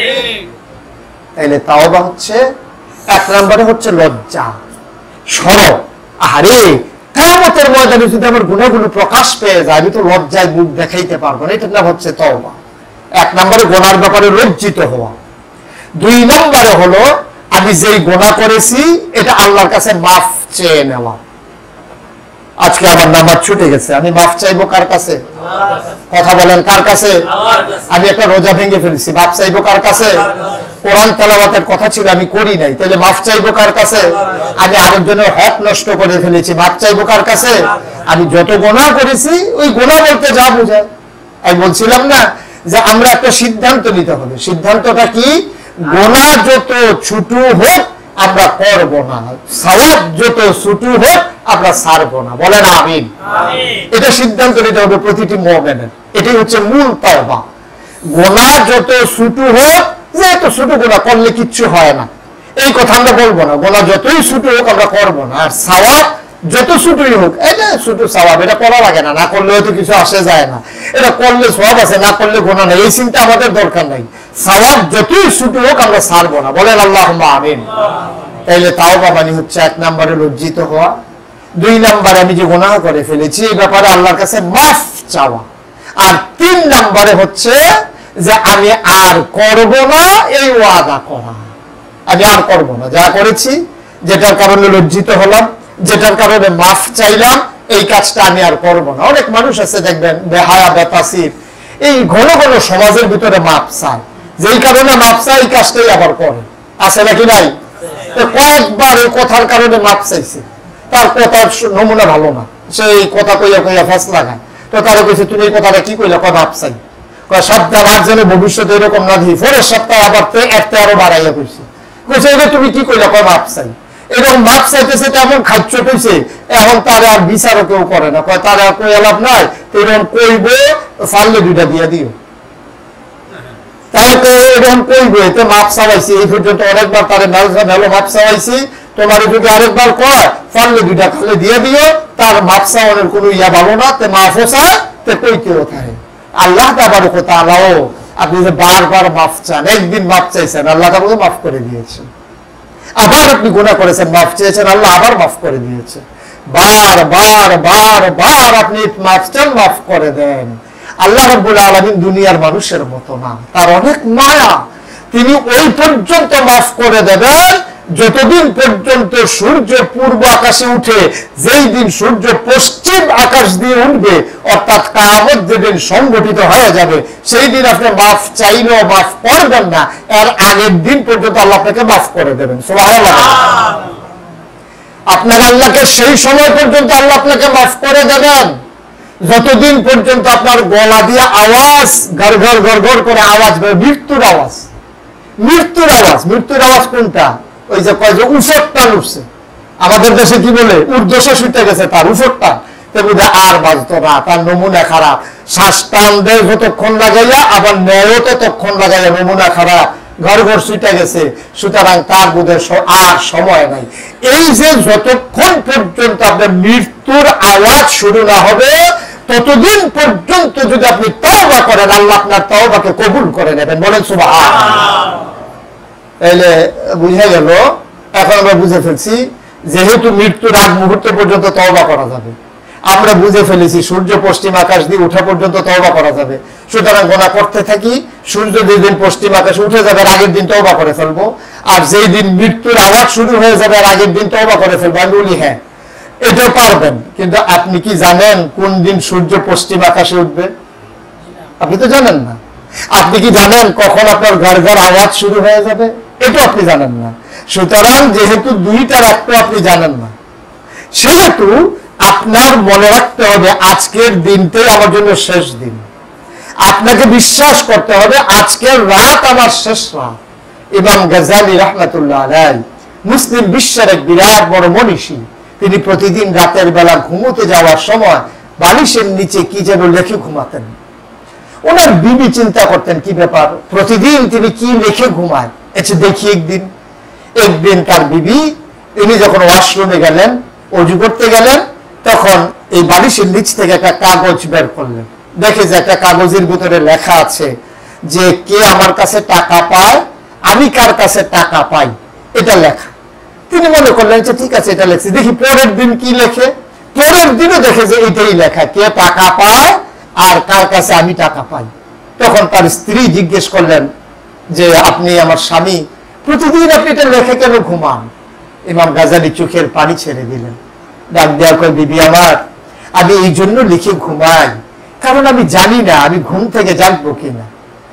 S1: তাইলে তাওবা হচ্ছে এক নম্বরে হচ্ছে লজ্জা, শরম। আরে কিয়ামতের ময়দানে যদি আমার গুনাহগুলো প্রকাশ পেয়ে যায়, আমি তো লজ্জায় মুখ দেখাইতে পারবো না। এটার নাম হচ্ছে তওবা। এক নম্বরে গোনার ব্যাপারে লজ্জিত হওয়া। দুই নম্বরে হলো আমি যেই গোনা করেছি এটা আল্লাহর কাছে মাফ চেয়ে নেওয়া। আজকে আমার নামাজ ছুটে গেছে, আমি মাফ চাইবো কার কাছে? কথা বলেন, কার কাছে? আমি একটা রোজা ভেঙে ফেলেছি, মাফ চাইবো কার কাছে? কোরআন তেলাওয়াতের কথা ছিল, আমি করি নাই, তাহলে মাফ চাইবো কার কাছে? আমি আরেকজনের হক নষ্ট করে ফেলেছি, মাফ চাইবো কার কাছে? আমি যত গুনাহ করেছি, ওই গুনাহ বলতে যা বোঝায়। আমি বলছিলাম না যে আমরা একটা সিদ্ধান্ত নিতে হবে। সিদ্ধান্তটা কি? গুনাহ যত ছোট হোক আমরা করব না, সওয়াব যত ছোট হোক আমরা ছাড়বো না। বলেন আমিন। এটা সিদ্ধান্ত নিতে হবে প্রতিটি মুমিনের। এটাই হচ্ছে মূল তওবা। গুনাহ যত ছোট হোক, যে এত ছোট গুনাহ করলে কিচ্ছু হয় না, এই কথা আমরা বলবো না। গুনাহ যতই ছোট হোক আমরা করবো না। আর সওয়াব যত ছোটই হোক, এটা ছোট সওয়াব, এটা করা লাগে না, না করলে হয়তো কিছু আসে যায় না, এটা করলে সওয়াব আছে, না করলে গুনাহ নেই, এই চিন্তা আমাদের দরকার নাই। সওয়াব যতই ছোট হোক আমরা ছাড়বো না। বলেন আল্লাহুম্মা আমিন। তাইলে তাওবা মানে হচ্ছে এক নম্বরে লজ্জিত হওয়া। দুই নম্বরে আমি যে গুনাহ করে ফেলেছি এই ব্যাপারে আল্লাহর কাছে মাফ চাওয়া। আর তিন নম্বরে হচ্ছে যে আমি আর করব না, এই ওয়াদা করা। আমি আর করব না, যা করেছি, যেটার কারণে লজ্জিত হলাম, যেটার কারণে মাফ চাইলাম, এই কাজটা আমি আর করব না। অনেক মানুষ আছে দেখবেন বেহায়া বেতাসির, এই ঘন ঘন সমাজের ভিতরে মাফ চায়, যেই কারণে মাফ চায় এই কাজটাই আবার করে। আছে নাকি নাই? কয়েকবার এই কথার কারণে মাফ চাইছে, তার কথার নমুনা ভালো না, সে এই কথা কইয়া কইয়া ফাঁস লাগায়। তো তারা কইছে তুমি এই কথাটা কি কইলা? কয় মাফ চাই। কয় সপ্তাহ আর যেন ভবিষ্যতে এরকম না দিই, পরের সপ্তাহে আবার একটা আরো বাড়াইয়া কইছে। কইছে এটা তুমি কি কইলা? কয় মাফ চাই। এরকম মাফ চাইতেছে, তেমন খাচ্ছ কইছে, এখন তারা আর বিচারও কেউ করে না। কয় তারা কই লাভ নাই, এরকম কইব, ফাললে দুইটা দিয়ে দিও। তাহলে তো এরকম কইবে, তো মাফ চাইছি, এই পর্যন্ত অনেকবার তারে মেলো মাফ চাইছি, তোমার যদি আরেকবার কয় ফাললে দুইটা খালে দিয়ে দিও, তার মাফ চাওয়ানোর কোনো ইয়া ভালো না, তে মাফও চায়, তে কইতেও থাকে। আল্লাহ তাবারক ওয়া তাআলাও আপনি যে বারবার মাফ চান, একদিন মাফ চাইছেন, আল্লাহ তাআলা মাফ করে দিয়েছেন। আবার আপনি গুনাহ করেছেন, মাফ চেয়েছেন, আল্লাহ আবার মাফ করে দিয়েছে। বার বার বার বার আপনি মাফ চান, মাফ করে দেন। আল্লাহ রাব্বুল আলামিন দুনিয়ার মানুষের মতো না, তার অনেক মায়া। তিনি ওই পর্যন্ত মাফ করে দেবেন যতদিন পর্যন্ত সূর্য পূর্ব আকাশে উঠে, যেই দিন সূর্য পশ্চিম আকাশ দিয়ে উঠবে, অর্থাৎ কিয়ামত যেদিন সংগঠিত হয়ে যাবে, সেই দিন আপনি মাফ চাইলেও মাফ করবেন না, এর আগের দিন পর্যন্ত আল্লাহ আপনাকে মাফ করে দেবেন। সুবহানাল্লাহ। আপনার আল্লাহকে সেই সময় পর্যন্ত আল্লাহ আপনাকে মাফ করে দেবেন যতদিন পর্যন্ত আপনার গলা দিয়ে আওয়াজ ঘর ঘর ঘর ঘর করে আওয়াজ বের, মৃত্যুর আওয়াজ। মৃত্যুর আওয়াজ, মৃত্যুর আওয়াজ কোনটা? ওই যে কয় যে উফরটা উঠছে, আমাদের দেশে কি বলে, ঊর্ধ্বশ্বাস উঠে গেছে, তার উফরটা তেমনি আর বাজতো না, তার নমুনা খারাপ। শ্বাস টান দেয় যতক্ষণ লাগাইয়া, আবার নেয়ও ততক্ষণ লাগাইয়া, নমুনা খারাপ, ঘর ঘর ছুটে গেছে। সুতরাং তার বোধের আর সময় নাই। এই যে যতক্ষণ পর্যন্ত আপনার মৃত্যুর আওয়াজ শুরু না হবে, ততদিন পর্যন্ত যদি আপনি তওবা করেন, আল্লাহ আপনার তওবাকে কবুল করে নেবেন। বলেন সুবহানাল্লাহ। তাইলে বুঝে গেল, এখন আমরা বুঝে ফেলছি যেহেতু মৃত্যুর আগ মুহূর্ত পর্যন্ত তওবা করা যাবে, আমরা বুঝে ফেলেছি সূর্য পশ্চিম আকাশ দিয়ে উঠা পর্যন্ত তওবা করা যাবে, সুতরাং গোনা করতে থাকি। সূর্য যেদিন পশ্চিম আকাশে উঠে যাবে আগের দিন তওবা করে ফেলবো, আর যেই দিন মৃত্যুর আওয়াজ শুরু হয়ে যাবে আর আগের দিন তওবা করে ফেলবো। আমি বলি হ্যাঁ, এটা পারবেন, কিন্তু আপনি কি জানেন কোন দিন সূর্য পশ্চিম আকাশে উঠবে? আপনি তো জানেন না। আপনি কি জানেন কখন আপনার ঘর ঘর আওয়াজ শুরু হয়ে যাবে? এটা আপনি জানেন না। সুতরাং যেহেতু দুইটা রাখতে আপনি জানেন না, সেহেতু আপনার মনে রাখতে হবে আজকের দিনটাই আমার জন্য শেষ দিন। আপনাকে বিশ্বাস করতে হবে আজকের রাত আমার শেষ রাত। ইমাম গাজ্জালী রাহমাতুল্লাহ আলাইহি মুসলিম বিশ্বের এক বিরাট বড় মনীষী, তিনি প্রতিদিন রাতের বেলা ঘুমোতে যাওয়ার সময় বালিশের নিচে কি যেন লিখে ঘুমাতেন। ওনার বিবি চিন্তা করতেন কি ব্যাপার, প্রতিদিন তিনি কি লিখে ঘুমায়, এসে দেখি। একদিন তার বিবি, তিনি যখন ওয়াশরুমে গেলেন, অজু করতে গেলেন, তখন এই বালিশের নিচ থেকে একটা কাগজ বের করলেন। দেখে যে একটা কাগজের ভিতরে লেখা আছে যে কে আমার কাছে টাকা পায়, আমি কার কাছে টাকা পাই, এটা লেখা। তিনি মনে করলেন যে ঠিক আছে, এটা লেখছে, দেখি পরের দিন কি লেখে। পরের দিনও দেখে যে এটাই লেখা, কে টাকা পায় আর কার কাছে আমি টাকা পাই। তখন তার স্ত্রী জিজ্ঞেস করলেন যে আপনি আমার স্বামী, প্রতিদিন আপনি এটা লেখে কেন ঘুমান? ইমাম গাজ্জালী চোখের পানি ছেড়ে দিলেন, ডাক দেয়া কয়, বিবি আমার, আমি এই জন্য লিখে ঘুমাই কারণ আমি জানি না আমি ঘুম থেকে জাগবো কিনা।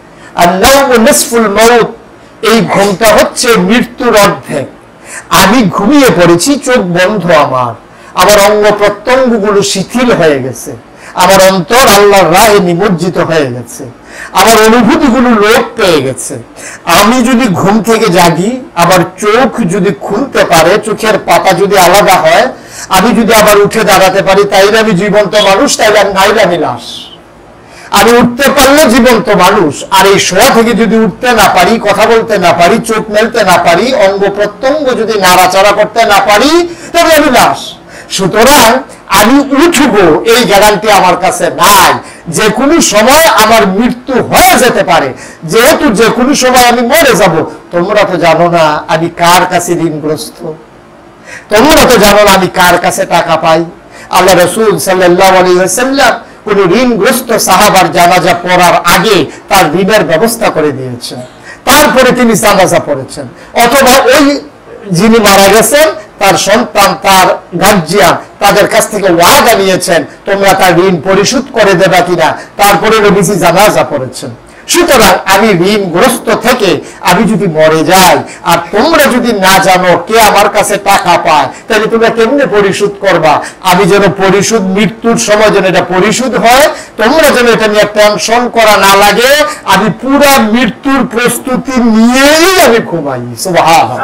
S1: এই ঘুমটা হচ্ছে মৃত্যুর অর্ধেক। আমি ঘুমিয়ে পড়েছি, চোখ বন্ধ, আমার অঙ্গ প্রত্যঙ্গ গুলো শিথিল হয়ে গেছে, আমার অন্তর আল্লাহর রাহে নিমজ্জিত হয়ে গেছে, আমার অনুভূতি গুলো লোপ পেয়ে গেছে। আমি যদি ঘুম থেকে জাগি, আমার চোখ যদি খুলতে পারে, চোখের পাতা যদি আলাদা হয়, আমি যদি আবার উঠে দাঁড়াতে পারি, তাইলে আমি জীবন্ত মানুষ, তাইলে নাইলে আমি লাশ। আমি উঠতে পারলে জীবন্ত মানুষ, আর এই শোয়া থেকে যদি উঠতে না পারি, কথা বলতে না পারি, চোখ মেলতে না পারি, অঙ্গ প্রত্যঙ্গ যদি নাড়াচাড়া করতে না পারি, তবে আমি লাশ। সুতরাং আমি উঠবো এই গ্যারান্টি আমার কাছে নাই। যে কোনো সময় আমার মৃত্যু হয়ে যেতে পারে, যেহেতু যে কোনো সময় আমি মরে যাব। তোমরা তো জানো না আমি কার কাছে ঋণগ্রস্ত, তোমরা তো জানো না আমি কার কাছে টাকা পাই। আল্লাহ রাসূল সাল্লাল্লাহু আলাইহি ওয়াসাল্লাম কোন ঋণগ্রস্ত সাহাবার জানাজা পড়ার আগে তার ঋণের ব্যবস্থা করে দিয়েছেন, তারপরে তিনি জানাজা পড়েছেন। অথবা ওই যিনি মারা গেছেন তার সন্তান, তার গার্জিয়ান, তাদের কাছ থেকে ওয়াদা নিয়েছেন তোমরা তার ঋণ পরিশোধ করে দেবা কিনা, তারপরে নবীজি জানাজা পড়েছেন। সুতরাং আমি ঋণগ্রস্ত থেকে আমি যদি মরে যাই, আর তোমরা যদি না জানো কে আমার কাছে টাকা পায়, তাহলে তোমরা কেমনে পরিশোধ করবা? আমি যেন পরিশোধ, মৃত্যুর সময় যেন এটা পরিশোধ হয়, তোমরা যেন এটা নিয়ে টেনশন করা না লাগে। আমি পুরা মৃত্যুর প্রস্তুতি নিয়েই আমি ঘুমাই। সুবহানাল্লাহ।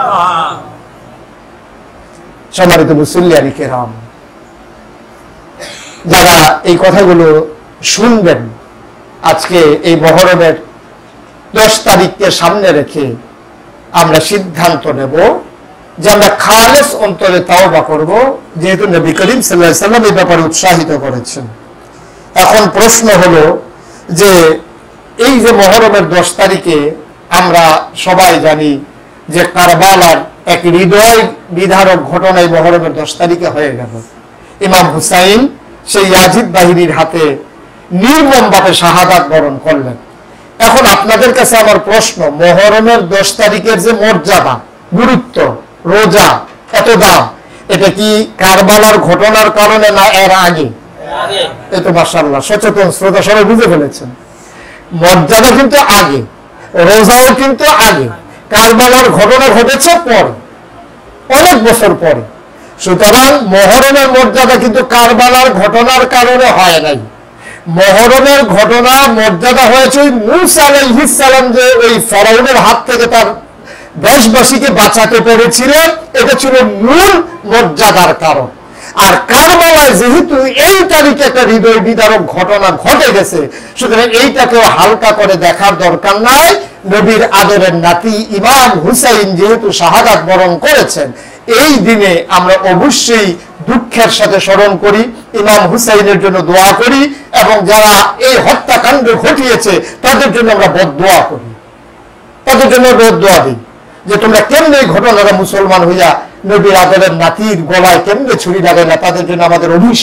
S1: সম্মানিত মুসল্লিয়ানি কেরাম, যারা এই কথাগুলো শুনবেন, আজকে এই মুহররমের 10 তারিখকে সামনে রেখে আমরা সিদ্ধান্ত নেব যে আমরা খালেস অন্তরে তাওবা করব, যেহেতু নবী করিম সাল্লাল্লাহু আলাইহি ওয়াসাল্লাম এই ব্যাপারে উৎসাহিত করেছেন। এখন প্রশ্ন হলো যে এই যে মুহররমের 10 তারিখে আমরা সবাই জানি যে কারবালার এক হৃদয় বিদারক ঘটনা এই মুহররমের 10 তারিখে হয়ে গেল। ইমাম হুসাইন সেই ইয়াজিদ বাহিনীর হাতে নির্মমভাবে শাহাদাত বরণ করলেন। এখন আপনাদের কাছে আমার প্রশ্ন, মুহররমের 10 তারিখের যে মর্যাদা, গুরুত্ব, রোজা, এত দাম, এটা কি কারবালার ঘটনার কারণে না এর আগে? এই তো মাশাআল্লাহ সচেতন শ্রোতা সবাই বুঝে ফেলেছেন। মর্যাদা কিন্তু আগে, রোজাও কিন্তু আগে, কারবালার ঘটনা ঘটেছে পরে, অনেক বছর পরে। সুতরাং মুহররমের মর্যাদা কিন্তু কারবালার ঘটনার কারণে হয় নাই। মুহররমের ঘটনা মর্যাদা হয়েছে মূসা আলাইহিস সালাম যে ওই ফেরাউনের হাত থেকে তার দেশবাসীকে বাঁচাতে পেরেছিলেন, এটা ছিল মূল মর্যাদার কারণ। আর কারবালায় যেহেতু এই তারিখে একটা হৃদয় বিদারক ঘটনা ঘটে গেছে, সুতরাং এইটাকেও হালকা করে দেখার দরকার নাই। নবীর আদরের নাতি ইমাম হুসাইন যেহেতু শাহাদাত বরণ করেছেন, এই দিনে আমরা অবশ্যই দুঃখের সাথে স্মরণ করি, ইমাম হুসাইনের জন্য দোয়া করি, এবং যারা এই হত্যাকাণ্ড ঘটিয়েছে তাদের জন্য আমরা বদদোয়া করি, তাদের জন্য বদদোয়া দিই যে তোমরা কেমনে এই ঘটনাটা মুসলমান হইয়া নবীর আদরের নাতির গলায় কেমনে ছুরি লাগাইলা, তাদের জন্য আমাদের অভিশাপ,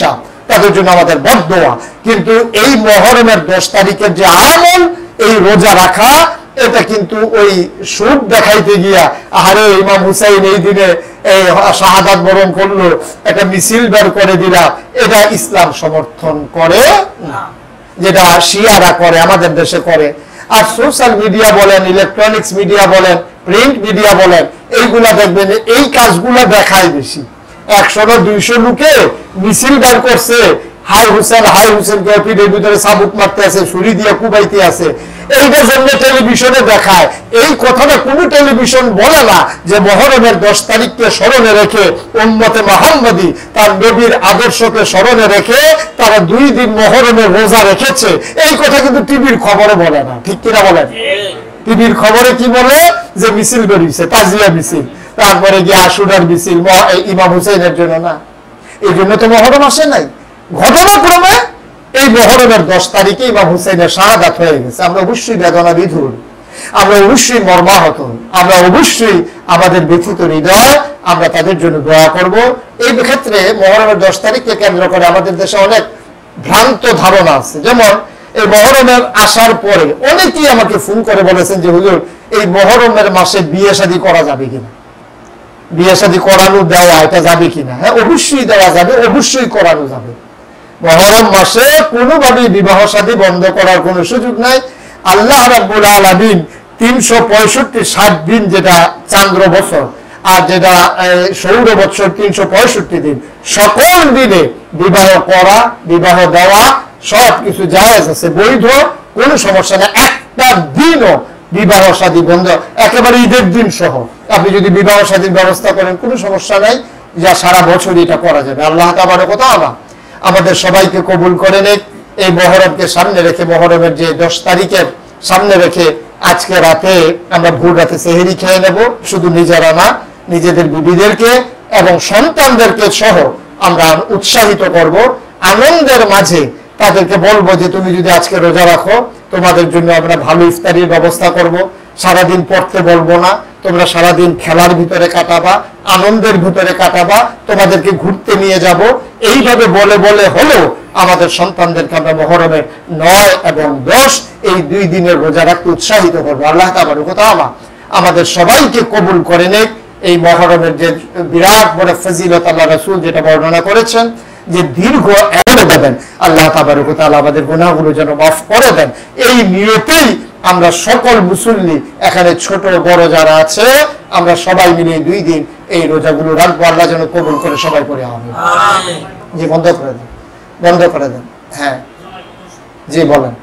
S1: তাদের জন্য আমাদের বদদোয়া। কিন্তু এই মুহররমের 10 তারিখের যে আমল, এই রোজা রাখা, এটা কিন্তু ওই সুখ দেখাইতে গিয়া আরে ইমাম হুসাইন এই দিনে শাহাদাত বরণ করলো, একটা মিছিল বের করে দিলা, এটা ইসলাম সমর্থন করে না, যেটা শিয়ারা করে, আমাদের দেশে করে। আর সোশ্যাল মিডিয়া বলেন, ইলেকট্রনিক্স মিডিয়া বলেন, প্রিন্ট মিডিয়া বলেন, এইগুলা দেখবেন এই কাজগুলো দেখায় বেশি। 100-200 লোকে মিছিল বের করছে, হাই হুসেন পিঠের ভিতরে সাবুক মারতে আছে, ছুরি দিয়ে কুবাইতে আছে, এইটা জন্য টেলিভিশনে দেখায়। এই কথাটা কোন টেলিভিশন বলে না যে মুহররমের 10 তারিখকে স্মরণে রেখে উম্মতে মুহাম্মাদি তার নবীর আদর্শকে স্মরণে রেখে তারা 2 দিন মুহররমের রোজা রেখেছে। এই কথা কিন্তু টিভির খবরে বলে না, ঠিক কিনা বলেন? টিভির খবরে কি বলে? যে মিছিল বেরিয়েছে, তাজিয়া মিছিল, তারপরে গিয়ে আশুরার মিছিল ইমাম হুসাইনের জন্য না। এই জন্য তো মুহররম আসে নাই। ঘটনাক্রমে এই মুহররমের 10 তারিখে ইমাম হুসাইনের শাহাদাত হয়ে গেছে। আমরা অবশ্যই বেদনা বিধুর, আমরা অবশ্যই মর্মাহত, আমরা অবশ্যই আমাদের ব্যথিত হৃদয় আমরা তাদের জন্য দোয়া করব। এই ক্ষেত্রে মুহররমের 10 তারিখকে কেন্দ্র করে আমাদের দেশে অনেক ভ্রান্ত ধারণা আছে। যেমন এই মুহররমের আসার পরে অনেকেই আমাকে ফোন করে বলেছেন যে হুজুর, এই মুহররমের মাসে বিয়ে শাদী করা যাবে কিনা, বিয়ে শাদী করানো দেওয়া এটা যাবে কিনা? হ্যাঁ, অবশ্যই দেওয়া যাবে, অবশ্যই করানো যাবে। মুহররম মাসে কোনোভাবেই বিবাহ শাদী বন্ধ করার কোনো সুযোগ নাই। আল্লাহ রাব্বুল আলামিন 365 দিন, যেটা চান্দ্র বছর, আর যেটা সৌর বছর 365 দিন, সকল দিনে বিবাহ করা, বিবাহ দেওয়া সবকিছু জায়েজ আছে, বৈধ, কোনো সমস্যা নেই। একটা দিনও বিবাহ শাদী বন্ধ, একেবারে ঈদের দিন সহ আপনি যদি বিবাহ শাদীর ব্যবস্থা করেন কোনো সমস্যা নাই, যা সারা বছর এটা করা যাবে। আল্লাহ তাবারক ওয়া তাআলা আমাদের সবাইকে কবুল করে নেক। এই মুহররমকে সামনে রেখে, মুহররমের যে 10 তারিখের সামনে রেখে আজকে রাতে আমরা ভোর রাতে সেহরি খেয়ে নেব। শুধু নিজেরা না, নিজেদের বিবিদেরকে এবং সন্তানদেরকে সহ আমরা উৎসাহিত করব। আনন্দের মাঝে তাদেরকে বলবো যে তুমি যদি আজকে রোজা রাখো, তোমাদের জন্য আমরা ভালো ইফতারির ব্যবস্থা করব। সারাদিন পড়তে বলবো না, তোমরা সারাদিন খেলার ভিতরে কাটাবা, আনন্দের ভিতরে কাটাবা, তোমাদেরকে ঘুরতে নিয়ে যাব। এইভাবে বলে বলে হলেও আমাদের সন্তানদেরকে আমরা মুহররমের 9 এবং 10 এই 2 দিনের রোজা রাখতে উৎসাহিত করবো। আল্লাহ তাবারক ওয়া তাআলা আমাদের সবাইকে কবুল করে নেক। এই মুহররমের যে বিরাট বড় ফজিলত আল্লাহ রাসূল যেটা বর্ণনা করেছেন, যে দীর্ঘ এমনে দেবেন, আল্লাহ তাবারক ওয়া তাআলা আমাদের গুনাহগুলো যেন মাফ করে দেন, এই নিয়তেই আমরা সকল মুসল্লি এখানে ছোট বড় যারা আছে আমরা সবাই মিলে 2 দিন এই রোজাগুলো রাখবো। আল্লাহ যেন কবুল করে সবাই করে আমিন। জি, বন্ধ করে দেন, বন্ধ করে দেন। হ্যাঁ জি বলেন।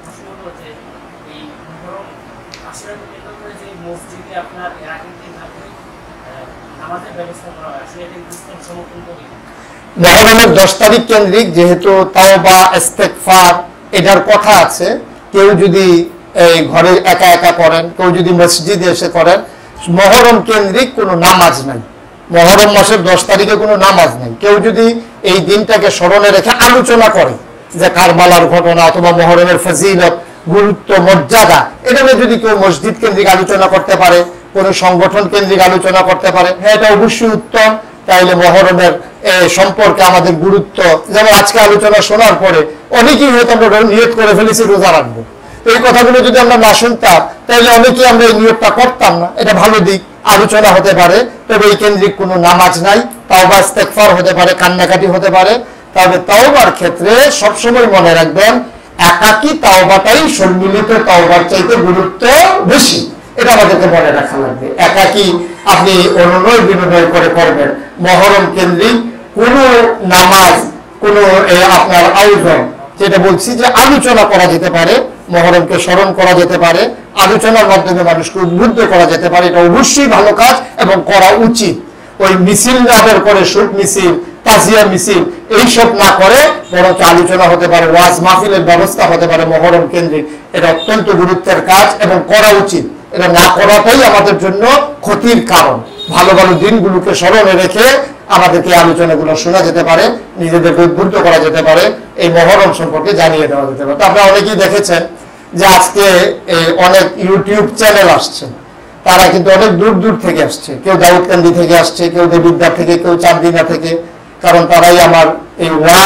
S1: মুহররমের 10 তারিখ কেন্দ্রিক যেহেতু তাওবা ইস্তেগফার এটার কথা আছে, কেউ যদি এই ঘরে একা একা করেন, কেউ যদি মসজিদে এসে করেন, মুহররম কেন্দ্রিক কোনো নামাজ নাই। মুহররম মাসের 10 তারিখে কোনো নামাজ নাই। কেউ যদি এই দিনটাকে স্মরণে রেখে আলোচনা করে যে কারবালার ঘটনা অথবা মুহররমের ফজিলত, গুরুত্ব, মর্যাদা, এটা নিয়ে যদি কেউ মসজিদ কেন্দ্রিক আলোচনা করতে পারে, কোনো সংগঠন কেন্দ্রিক আলোচনা করতে পারে, হ্যাঁ এটা অবশ্যই উত্তম। তাইলে মুহররমের সম্পর্কে আমাদের গুরুত্ব, যেমন আজকে আলোচনা শোনার পরে অনেকেই হয়তো আমরা নিয়ত করে ফেলেছি রোজা রাখবো, এই কথাগুলো যদি আমরা না শুনতাম তাহলে অনেকেই আমরা এই নিয়তটা করতাম না। এটা ভালো দিক, আলোচনা হতে পারে, তবে এই কেন্দ্রিক কোনো নামাজ নাই। তাওবা ইস্তেগফার হতে পারে, কান্নাকাটি হতে পারে। তবে তাওবার ক্ষেত্রে সবসময় মনে রাখবেন, একাকী তাওবাটাই সম্মিলিত তাওবার চাইতে গুরুত্ব বেশি, এটা আমাদেরকে মনে রাখা লাগবে। একাকী আপনি অনুনয় বিনয় করে করবেন। মুহররম কেন্দ্রিক কোনো নামাজ, কোনো আপনার আয়োজন, যেটা বলছি যে আলোচনা করা যেতে পারে, মুহররমকে স্মরণ করা যেতে পারে, আলোচনার মাধ্যমে মানুষকে উদ্বুদ্ধ করা যেতে পারে, এটা অবশ্যই ভালো কাজ এবং করা উচিত। ওই মিছিল না বের করে শোক মিছিল, তাজিয়া মিছিল এইসব না করে বরঞ্চ আলোচনা হতে পারে, ওয়াজ মাহফিলের ব্যবস্থা হতে পারে মুহররম কেন্দ্রিক। এটা অত্যন্ত গুরুত্বের কাজ এবং করা উচিত। এটা না করাটাই আমাদের জন্য ক্ষতির কারণ। ভালো ভালো দিনগুলোকে স্মরণে রেখে আমাদেরকে আলোচনাগুলো শোনা যেতে পারে, নিজেদেরকে উদ্বুদ্ধ করা যেতে পারে, এই মুহররম সম্পর্কে জানিয়ে দেওয়া যেতে পারে। আপনারা অনেকেই দেখেছেন যে আজকে অনেক ইউটিউব চ্যানেল আসছে, তারা কিন্তু অনেক দূর দূর থেকে আসছে। কেউ দাউদকান্দি থেকে আসছে, কেউ দেবিদ্বার থেকে, কেউ চাঁদদিনা থেকে, কারণ তারাই আমার এই ওয়াজ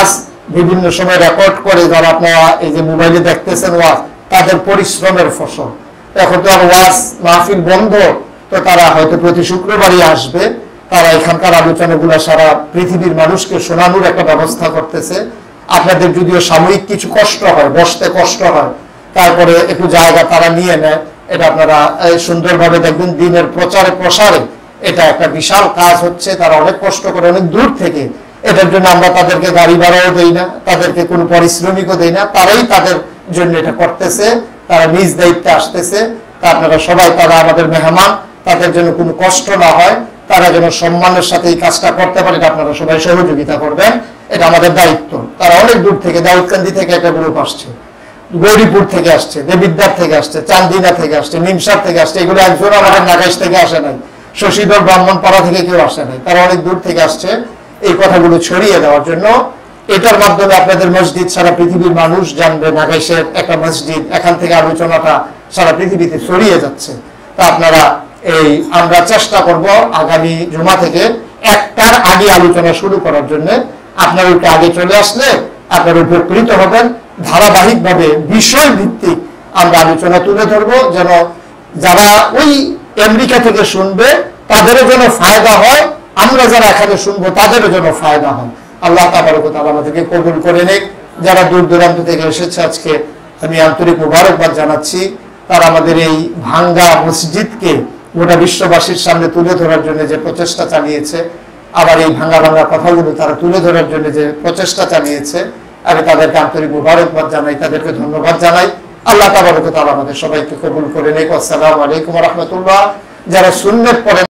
S1: বিভিন্ন সময় রেকর্ড করে, যারা আপনারা এই যে মোবাইলে দেখতেছেন ওয়াজ, তাদের পরিশ্রমের ফসল। এখন তো আর ওয়াজ মাহফিল বন্ধ, তো তারা হয়তো প্রতি শুক্রবারই আসবে। তারা এখানকার আলোচনাগুলো সারা পৃথিবীর মানুষকে শোনানোর একটা ব্যবস্থা করতেছে। আপনাদের যদিও সাময়িক কিছু কষ্ট হয়, বসতে কষ্ট হয়, তারপরে একটু জায়গা তারা নিয়ে নেয়। এটা আপনারা সুন্দরভাবে দেখবেন, দিনের প্রচারে প্রসারে এটা একটা বিশাল কাজ হচ্ছে। তারা অনেক কষ্ট করে, অনেক দূর থেকে। এটার জন্য আমরা তাদেরকে গাড়ি ভাড়াও দেই না, তাদেরকে কোনো পারিশ্রমিকও দেই না, তারাই তাদের জন্য এটা করতেছে, তারা নিজ দায়িত্বে আসতেছে। তা আপনারা সবাই, তারা আমাদের মেহমান, তাদের জন্য কোনো কষ্ট না হয়, তারা যেন সম্মানের সাথে এই কাজটা করতে পারে, আপনারা সবাই সহযোগিতা করবেন, এটা আমাদের দায়িত্ব। তারা অনেক দূর থেকে, দাউদকান্দি থেকে একটা গ্রুপ আসছে, গৌরীপুর থেকে আসছে, দেবিদ্বার থেকে আসছে, চান্দিনা থেকে আসছে, নিমসার থেকে আসছে। এগুলো একজন আমাদের নাগাইশ থেকে আসে নাই, শশীধর ব্রাহ্মণপাড়া থেকে কেউ আসে নাই, তারা অনেক দূর থেকে আসছে এই কথাগুলো ছড়িয়ে দেওয়ার জন্য। এটার মাধ্যমে আপনাদের মসজিদ সারা পৃথিবীর মানুষ জানবে, নাগাইশের একটা মসজিদ, এখান থেকে আলোচনাটা সারা পৃথিবীতে ছড়িয়ে যাচ্ছে। তা আপনারা আমরা চেষ্টা করব আগামী জুমা থেকে 1টার আগে আলোচনা শুরু করার জন্য। আপনার একটু আগে চলে আসলে আপনারা উপকৃত হবেন। ধারাবাহিকভাবে বিষয় ভিত্তিক আমরা আলোচনা তুলে ধরবো, যেন যারা ওই আমেরিকা থেকে শুনবে তাদেরও যেন ফায়দা হয়, আমরা যারা এখানে শুনবো তাদেরও যেন ফায়দা হয়। আল্লাহ তাবারক ওয়া তাআলা আমাদেরকে কবুল করে নেক। যারা দূর দূরান্ত থেকে এসেছে, আজকে আমি আন্তরিক মুবারকবাদ জানাচ্ছি। তারা আমাদের এই ভাঙ্গা মসজিদকে গোটা বিশ্ববাসীর সামনে তুলে ধরার জন্য যে প্রচেষ্টা চালিয়েছে, আবার এই ভাঙ্গা ভাঙ্গা কথাগুলো তারা তুলে ধরার জন্য যে প্রচেষ্টা চালিয়েছে, আমি তাদেরকে আন্তরিক মুবারকবাদ জানাই, তাদেরকে ধন্যবাদ জানাই। আল্লাহ তাবারক ওয়া তাআলা আমাদের সবাইকে কবুল করে নেক। আসসালামু আলাইকুম ওয়া রাহমাতুল্লাহ। যারা সুন্নাত পড়েন